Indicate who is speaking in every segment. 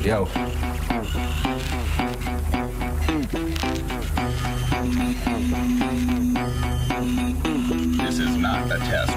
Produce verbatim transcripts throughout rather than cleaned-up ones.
Speaker 1: Yo.
Speaker 2: This is not a test.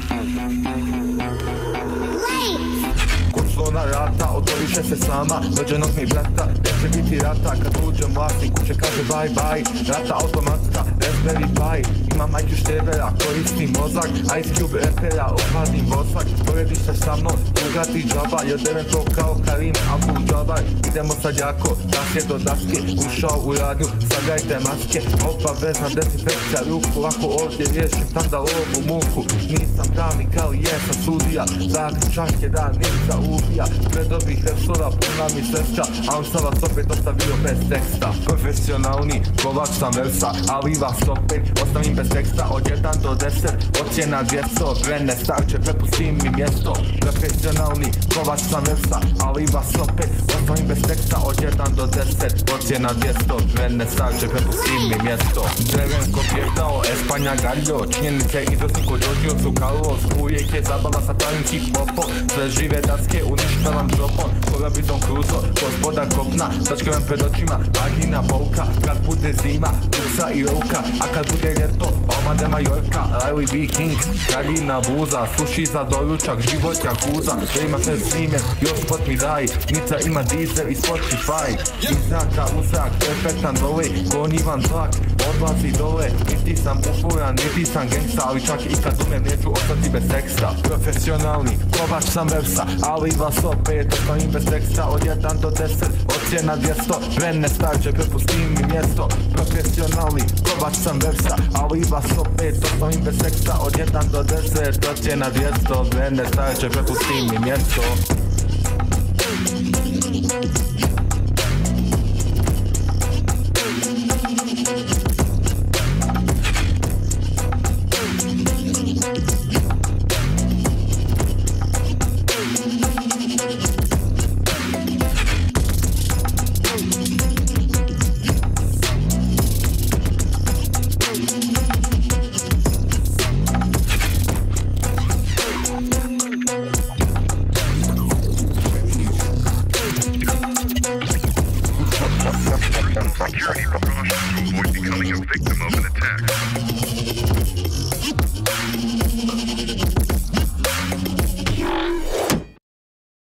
Speaker 3: Kursona rata, otvoriše se sama, rođenog mi brata, neće biti rata, kad uđem vlasnik kuće kaže bye bye, rata automatska, Raspberry Pi, imam I Q števera, koristim mozak, Ice Cube repera, ohladim vosak, porediš se sa mnom, ugati džaba, jedem to kao Karim Abdul Jabbar, idemo sad jako, daske do daske, ušao u radnju, sagajte maske, obavezna dezinfekcija ruku, ako ovdje riješim tada ovu muku, nisam pravnik ali jesam sudija, zaključak je da nisam ubija, pred ovih repsova puna mi sestra, a on sam vas opet ostavio bez teksta. Profesionalni, kovač sam versa, ali vas opet ostavim bez teksta, od jedan do deset, ocjena dvjesto, vrene starče, prepustim mi mjesto. Profesionalni, kovač sam versa, ali vas opet ostavim bez teksta, od jedan do deset, ocjena dvjesto, vrene starče, prepustim mi mjesto. Drven ko pještao, Espanja galjo, činjenice izosnik od Jožio su Carlos, uvijek je zabava sa pravim hip-hopom, sve žive daske uništavam džopom, koga bizon kruzo, gospoda kopna, tačke vam pred očima, vagina pouka, kad bude zima, uksa i ruka, a kad bude ljeto, omade Majorka, Riley B. King, kraljina buza, suši za doručak, život jakuza, ima se zime, još spot mi daj, Nica ima dizel i Spotify, iz zraka u zrak, perfektan dole, gonivan zlak, odlazi dole, niti sam ufuran, niti sam gangsta, ali čak i kad umem neću ostati bez teksta. Profesionalni, kovač sam versa, ali vas opet ostavim bez teksta, od jedan do deset, ocjena dvjesto, vrene starče, prepustim mi mjesto. Profesionalni, kovač sam versa, ali vas opet ostavim bez teksta, od jedan do deset, ocjena dvjesto, vrene starče, prepustim mi mjesto.
Speaker 2: Security precautions to avoid becoming a victim of an attack.